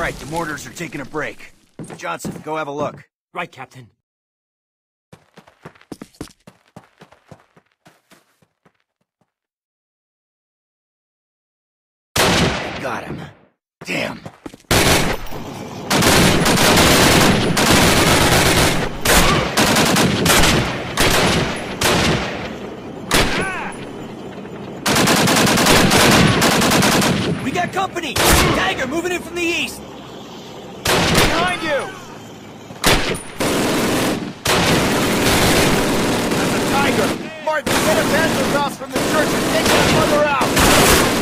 right, the mortars are taking a break. Johnson, go have a look. Right, Captain. Got him. Damn. We got company! Tiger moving in from the east! Behind you! That's a Tiger! Martin, get a Panzer across from the church and take that further out!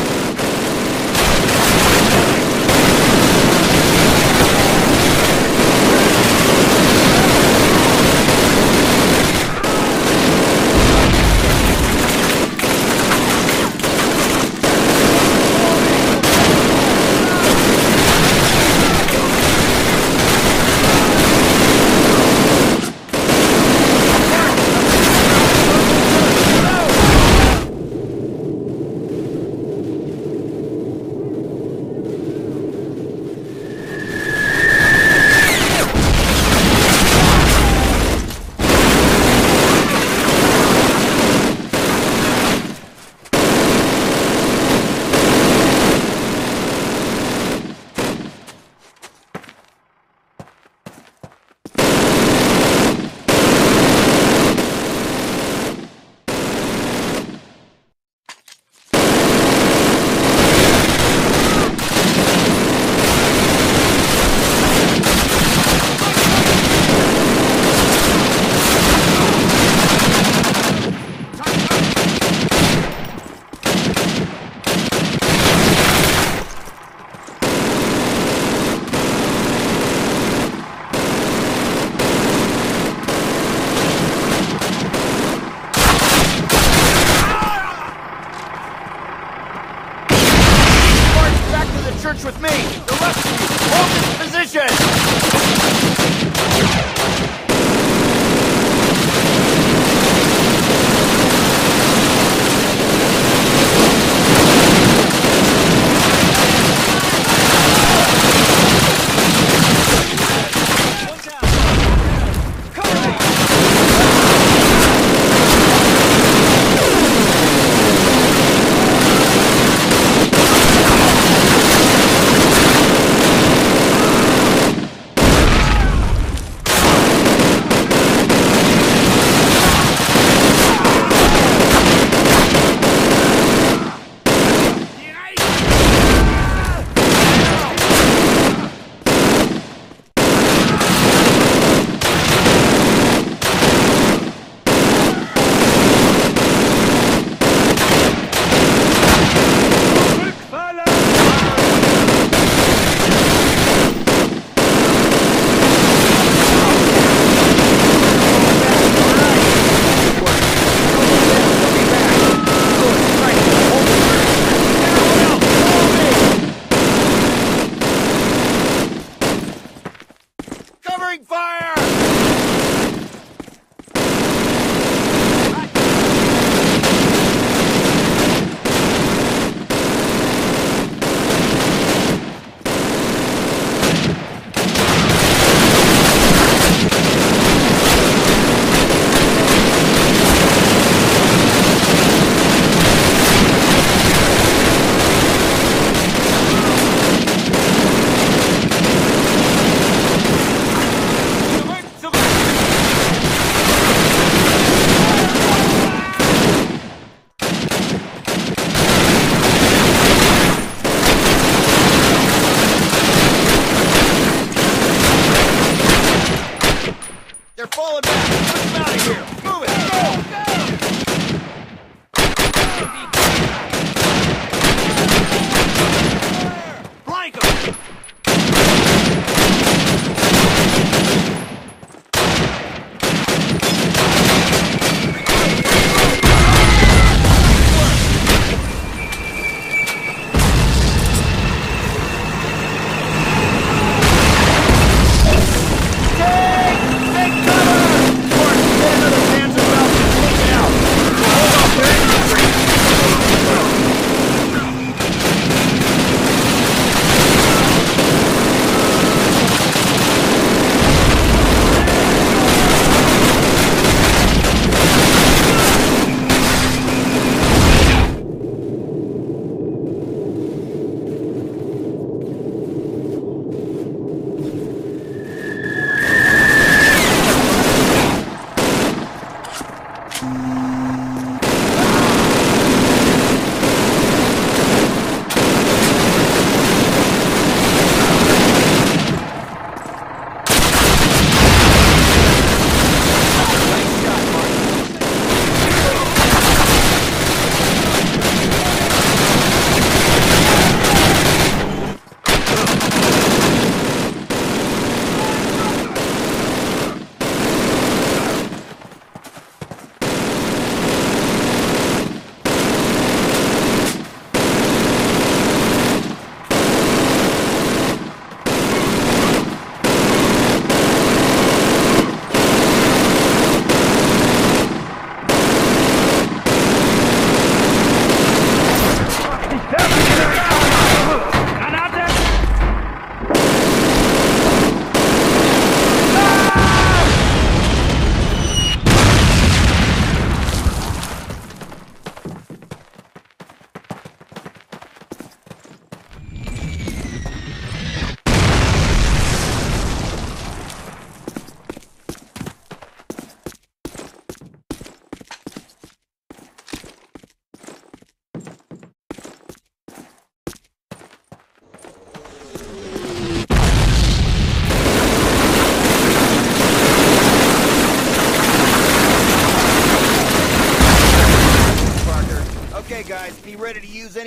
Church with me! The rest of you, hold this position!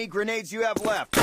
any grenades you have left.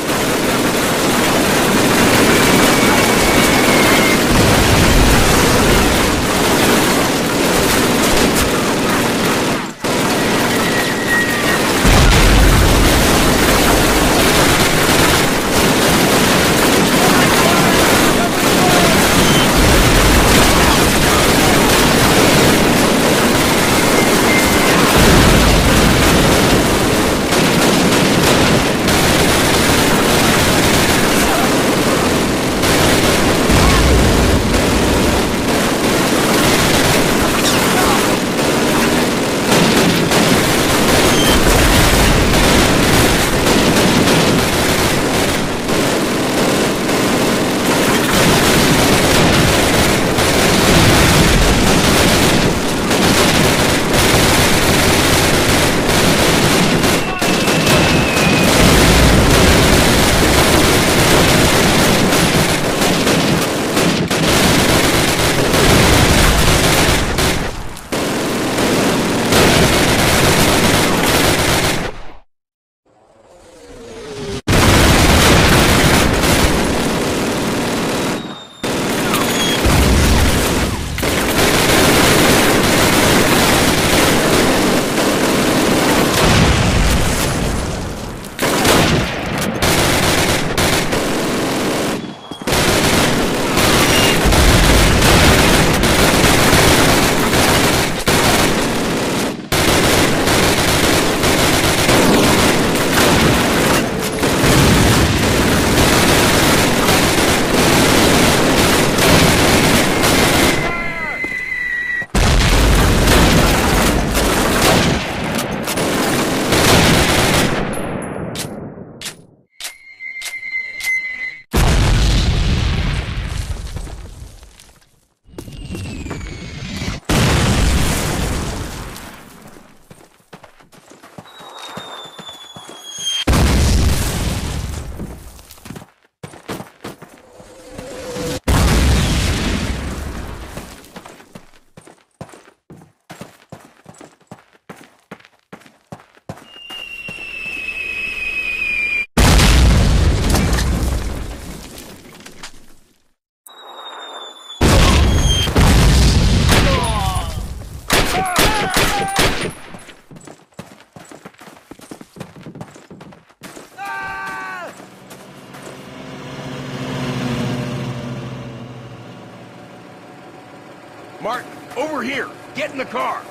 Martin, over here! Get in the car!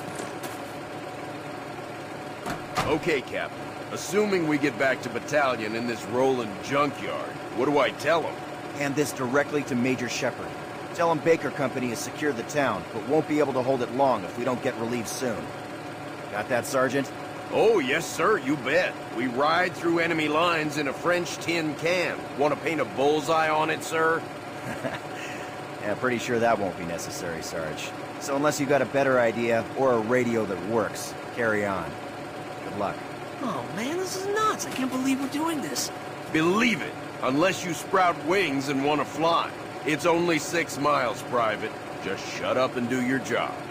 Okay, Captain. Assuming we get back to Battalion in this rolling junkyard, what do I tell them? Hand this directly to Major Shepard. Tell him Baker Company has secured the town, but won't be able to hold it long if we don't get relief soon. Got that, Sergeant? Oh, yes, sir, you bet. We ride through enemy lines in a French tin can. Want to paint a bullseye on it, sir? Yeah, pretty sure that won't be necessary, Sarge. So unless you got a better idea, or a radio that works, carry on. Good luck. Oh man, this is nuts. I can't believe we're doing this. Believe it, unless you sprout wings and want to fly. It's only 6 miles, Private. Just shut up and do your job.